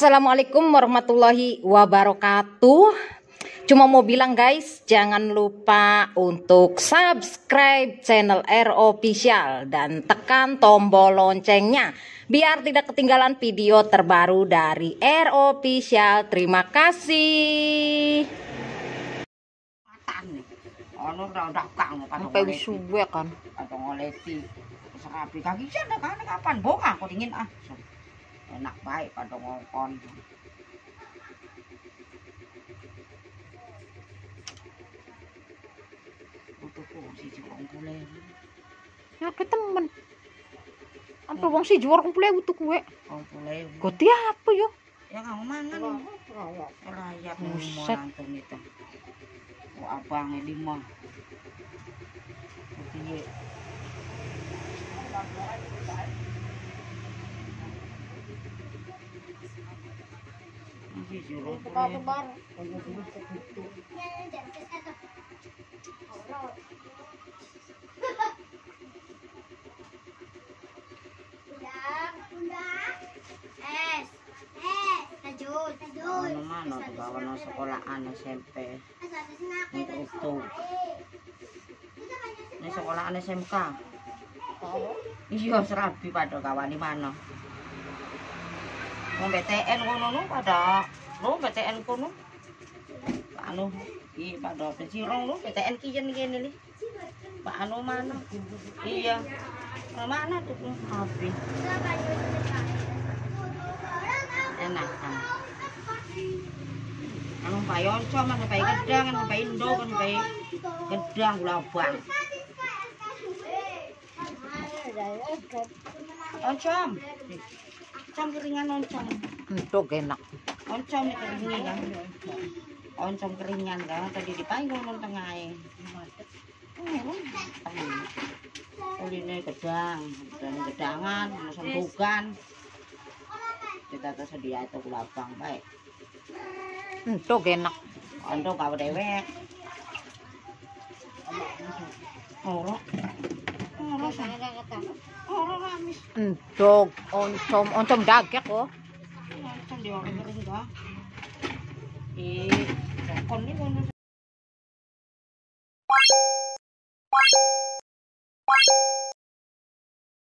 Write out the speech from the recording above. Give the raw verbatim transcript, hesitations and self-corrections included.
Assalamualaikum warahmatullahi wabarakatuh. Cuma mau bilang guys, jangan lupa untuk subscribe channel R Official dan tekan tombol loncengnya biar tidak ketinggalan video terbaru dari R Official. Terima kasih. Sampai suwe kan atau ngolesi serapi kaki ada kan kapan bonga aku dingin ah enak baik pada ngongkon untuk si juang boleh ya ke temen apa wong si jual kumpulnya butuh kue oh boleh goti apa yo ya kamu mangan rakyat mau langsung itu mau abangnya lima iya mana tuh kawan sekolahan S M P untuk ini sekolahan S M K iya serabi pada kawan di mana mau B T N kono nu pada lu B T N kono anu iya pada pesirong lu B T N kian gini nih Pak anu mana iya mana tuh habis enak kan anu payon cuma anu payi gedang anu payi indo anu payi gedang gulabang oncom oncom keringan oncom itu enak oncom nih keringnya kan oncom keringan kan tadi dipanggung non tengahnya kuline gedang dan gedangan sentukan kita tersedia itu gulabang baik itu enak untuk kau dewek oh oh saya enggak kata oh ramis endog oncom oncom dagek kok oncom di orang kering enggak ih kon ini